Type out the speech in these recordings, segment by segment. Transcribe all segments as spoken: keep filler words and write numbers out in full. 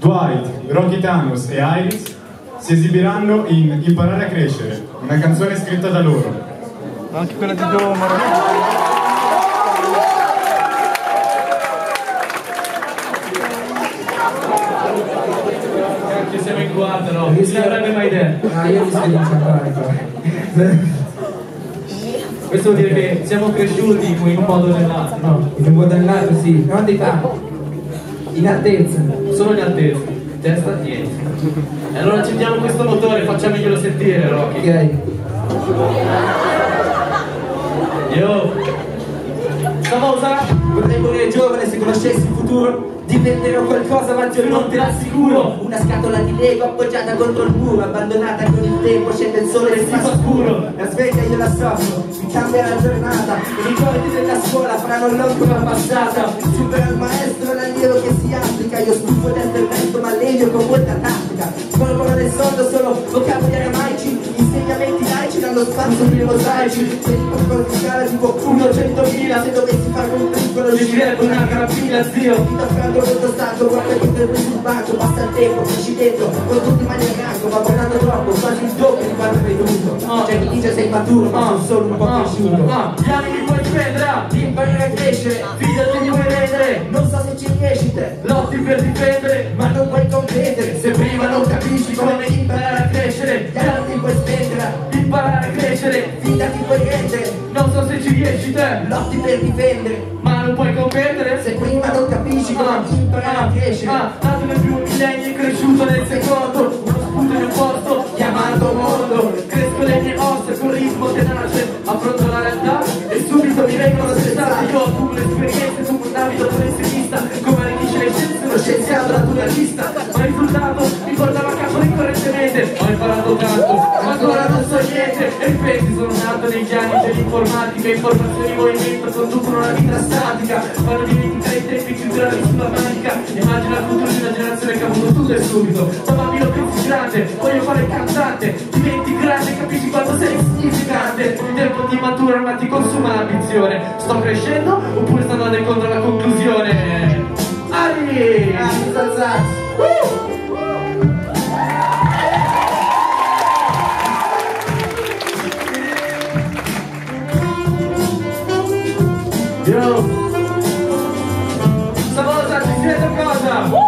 Dwight, Rocky Thanos e Iris si esibiranno in Imparare a crescere, una canzone scritta da loro. Anche quella di Domaro. Che siamo in quattro, no? Non l'avrebbe mai detto. Ah, io mi sento ancora qua. Questo vuol dire che siamo cresciuti in un modo o nell'altro, no? In un modo o nell'altro, sì. Quantità. In altezza. Solo in altezza, testa niente. E allora accendiamo questo motore, facciamoglielo sentire, Rocky. Ok. Yo! Famosa! Potrei morire giovane se conoscessi il futuro. Diventerò qualcosa ma io non te l'assicuro. Una scatola di Lego appoggiata contro il muro, abbandonata con il tempo, scende il sole e si fa scuro. La sveglia io la soffro, mi cambia la giornata. I ricordi della scuola faranno l'occhio passata. Supera il maestro l'allievo che si applica. Io stufo del fermento ma legno con molta tattica. Polvere del soldo solo vocaboli aramaici. Insegnamenti laici danno spazio per i mosaici. Se il controllo fiscale tipo uno centomila. Se dovessi fare un piccolo Deciderebbe una carabina, zio. Vita franco questo stato, guarda che per sul banco. Passa il tempo, cresci dentro, con tutti i mani al ganco. Va guardando troppo, quasi il doppio di quanto hai venuto. Oh. C'è chi dice sei maturo, ma sono solo un po' Oh. cresciuto. Oh. Gli anni li puoi spendere, Imparare a crescere, fidati di vuoi rendere. non so se ci riesci te, Lotti per difendere, ma non puoi competere. se prima non capisci come imparare a crescere. Gli altri puoi spendere, Imparare a crescere, fidati puoi rendere. non so se ci riesci te, Lotti per difendere, ma non puoi competere. se prima non capisci come imparare a crescere. Ah, nato nel primo millennio e cresciuto nel secondo, uno spunto in un posto chiamato mondo. Cresco le mie ossa con ritmo tenace, affronto la realtà e subito mi vengono stressate. Io ho due esperienze su un abito professionista, come arricchisce le scienze uno scienziato naturalista. Ma il risultato mi portava a capo incorrentemente. Ho imparato tanto, ma ancora non so niente. E pensi, sono nato negli anni dell'informatica, informazioni in movimento conducono una vita statica. Fanno dimenticare i tempi chiuderali sulla manica. Immagina il futuro di una generazione che ha avuto tutto e subito. Ma bambino pensi grande, voglio fare il cantante. Diventi grande, capisci quanto sei insignificante. Il tempo ti matura ma ti consuma l'ambizione. Sto crescendo oppure sto andando incontro alla conclusione? Ari! Ah, mi sono alzato. Uh! Yo! Stavolta ti chiedo cosa?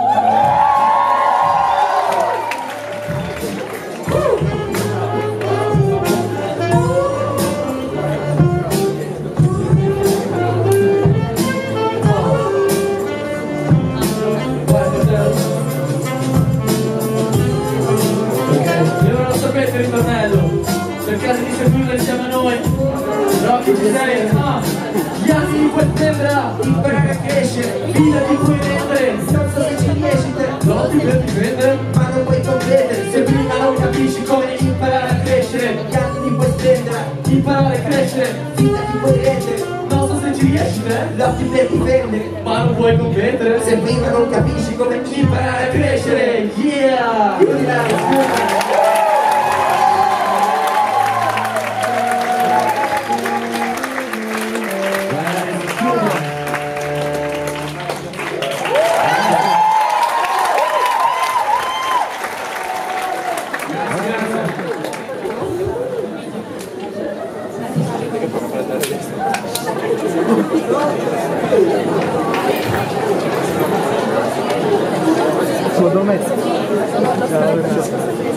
Io non lo sapete il ritornello, cercate di seguirlo insieme a noi. Rocky ci sei? Ah! Gli anni di quest'embra, Imparare a crescere, fidati puoi rendere, non so se ci riesci te, lotti per difendere, ma non puoi competere. se prima non capisci come imparare a crescere. Gli altri puoi spendere, Imparare a crescere, fidati puoi rendere. non so se ci riesci te, Lotti per difendere, ma non puoi competere. se prima non capisci come Imparare a crescere, yeah! Chiudi la scuola. Suo domestico.